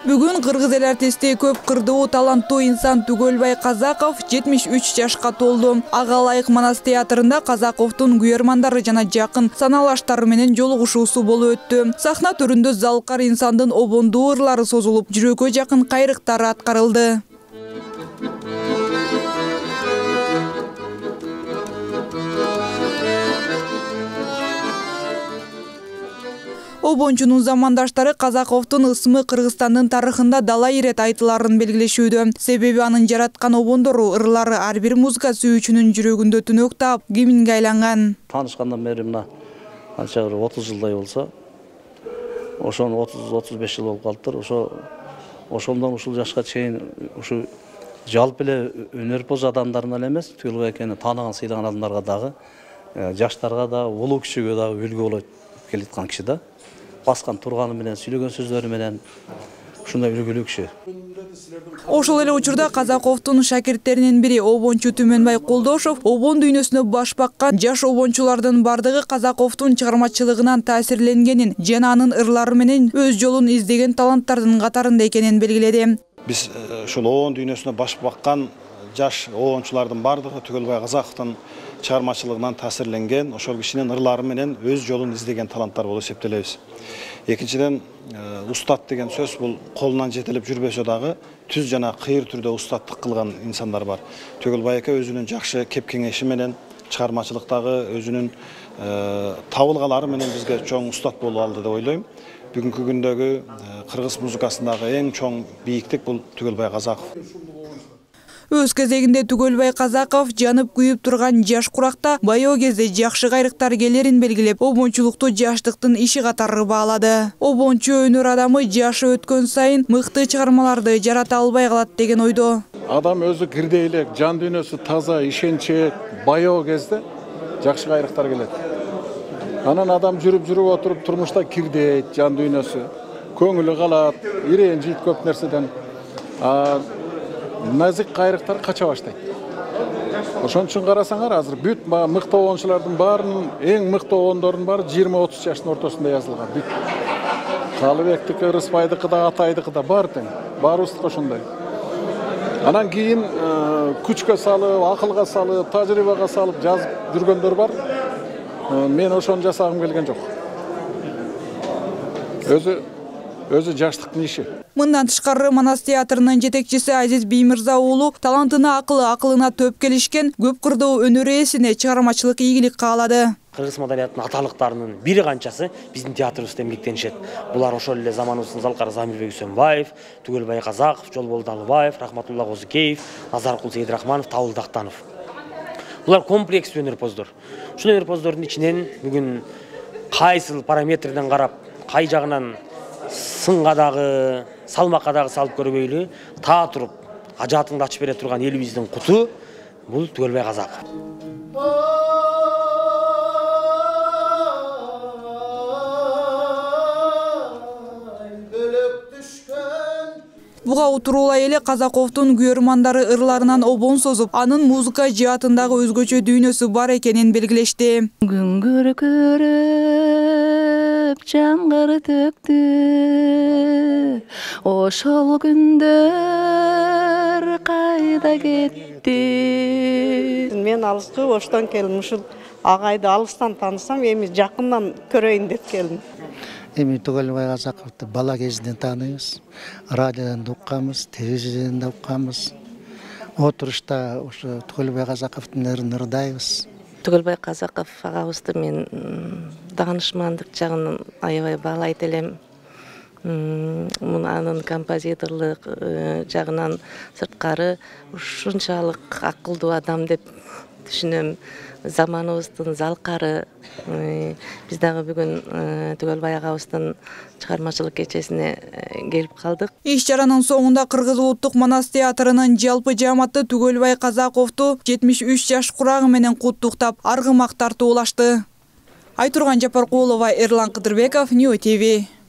Бүгүн кыргыз эл артисти көп кырдуу таланттуу инсан Түгөлбай Казаков 73 жашка толду. Ага ылайык Манас театрында Казаковдун күйөрмандары жана жакын саналаштары менен жолугушуусу болуп өттү. Сахна төрүндө залкар инсандын обондуу ырлары созулуп, жүрөккө жакын кайрыктары аткарылды. Обончунун замандаштары Казаковдун ысмы Кыргызстандын тарыхында дала ирет айтыларын белгилешүүдө. Себеби анын жараткан обондору, ырлары ар бир музыка сүйүүчүнүн жүрөгүндө түнөк таап, киминге айланган. Таанышкандан бери мына канча 30 жылдай болсо, ошон 30-35 жыл болуп калыптыр. Ошондон ушул жашка чейин ушу жалпы эле өнөрпоз адамдарына эле эмес, Түгөлбай экени тааныган, сыйлаган адамдарга дагы, жаштарга да, улуу кишиге дагы үлгү болуп келаткан киши да. Баскан турганы менен, сүйлөгөн сөздөрү менен ушундай үлгүлүү киши. Ошол эле учурда Казаковдун шакирттеринин бири обончу Түмөнбай Колдошов обон дүйнөсүнө баш баккан жаш обончулардын бардыгы Казаковдун чыгармачылыгынан таасирленгенин жана анын ырлары менен өз жолун издеген таланттардын катарында экенин белгиледи. Биз ушул обон дүйнөсүнө баш баккан жаш обончулардын бардыгы Түгөлбай Казаковдун чыгармачылыгынан таасирленген, ошол кишинин ырлары менен өз жолун издеген таланттар болуп эсептелебиз. Экинчиден, устат деген сөз бул колунан жетелеп жүрбөсө дагы түз жана кыйыр түрдө устаттык кылган инсандар бар. Түгөлбай эке өзүнүн жакшы кеп кеңеши менен, чыгармачылыктагы өзүнүн табылгалары менен бизге чоң устат болуп алды деп ойлойм. Бүгүнкү күндөгү кыргыз музыкасындагы эң чоң бийиктик бул Түгөлбай Казаков. Өз кезегинде Түгөлбай Казаков жанып күйүп турган жаш куракта баягы кезде жакшы кайрыктар келерин белгилеп, обончулукту жаштыктын иши катары баалады. Обончу өнөр адамы жашы өткөн сайын мыкты чыгармаларды жарата албай калат деген ойдо. Адам өзү кирдейлик, жан дүйнөсү таза, ишенчек, баягы кезде жакшы кайрыктар келет. Анан адам жүрүп отуруп турмушта кирдейт, жан дүйнөсү, көңүлү калат, иренжийт көп нерседен. Назик кайрыктар кача баштайт. Ошон үчүн карасаңар, азыр бүт мыкты обончулардын баарынын эң мыкты обондордун баары 20-30 жаштын ортосунда жазылган. Бүт. Калыбектики, Рыспайдыкы да, Атайдыкы да бар тең. Баарыбыздыкы ошондой. Анан кийин күчкө салып, акылга салып, тажрыйбага салып жазып жүргөндөр бар. Мен ошону жасагым келген жок. Өзү жаштыктын иши. Мындан тышкары Манас театрынын жетекчиси Азиз Биймырза уулу талантына акылына төп келишкен көп кырдуу өнөр ээсине чыгармачылык ийгилик каалады. Кыргыз маданиятынын аталыктарынын бири канчасы биздин театрыбызда эмгектенишет. Булар ошол эле заманыбыздын залкары Замирбек Үсөнбаев, Түгөлбай Казаков, Жолболду Далыбаев, Рахматулла Козыкеев, Назаркул Сейдрахманов, Табыл Дактанов. Булар комплекстүү өнөрпоздор. Ушул өнөрпоздордун ичинен бүгүн кайсыл параметрден карап, кай жагынан сынга дагы, салмакка дагы салып көрбөйлү, таа туруп, ажаатыңды ачып бере турган элибиздин куту бул Түгөлбай Казаков. Буга утуруулай эле Казаковдун күйөрмандары ырларынан обон созуп, анын музыка жаатындагы өзгөчө дүйнөсү бар экенин белгилешти. Күнгөр көрүп, жамгыр төктү, ошол күндөр кайда кетти? Мен алыскы Оштон келдим, ушул агайды алыстан таанысам, эми жакындан көрөйүн деп келдим. Эми Түгөлбай Казаковду бала кезинен тааныйбыз, радиодон да укканбыз, телевизордон да укканбыз. Отурушта ошо Түгөлбай Казаковдун ырын ырдайбыз. Түгөлбай Казаков агабызды мен даанышмандык жагынан аябай баалайт элем. Анын композиторлук жагынан сырткары ушунчалык акылдуу адам деп түшүнөм. Заманыбыздын залкары. Биз дагы бүгүн Түгөлбай агабыздын чыгармачылык кечесине келип калдык. Иш чаранын соңунда Кыргыз улуттук Манас театрынын жалпы жааматы Түгөлбай Казаковду 73 жаш курагы менен куттуктап, аргымак тартуулашты. Айтурган Жапаркулова, Эрлан Кыдырбеков, Нью ТВ.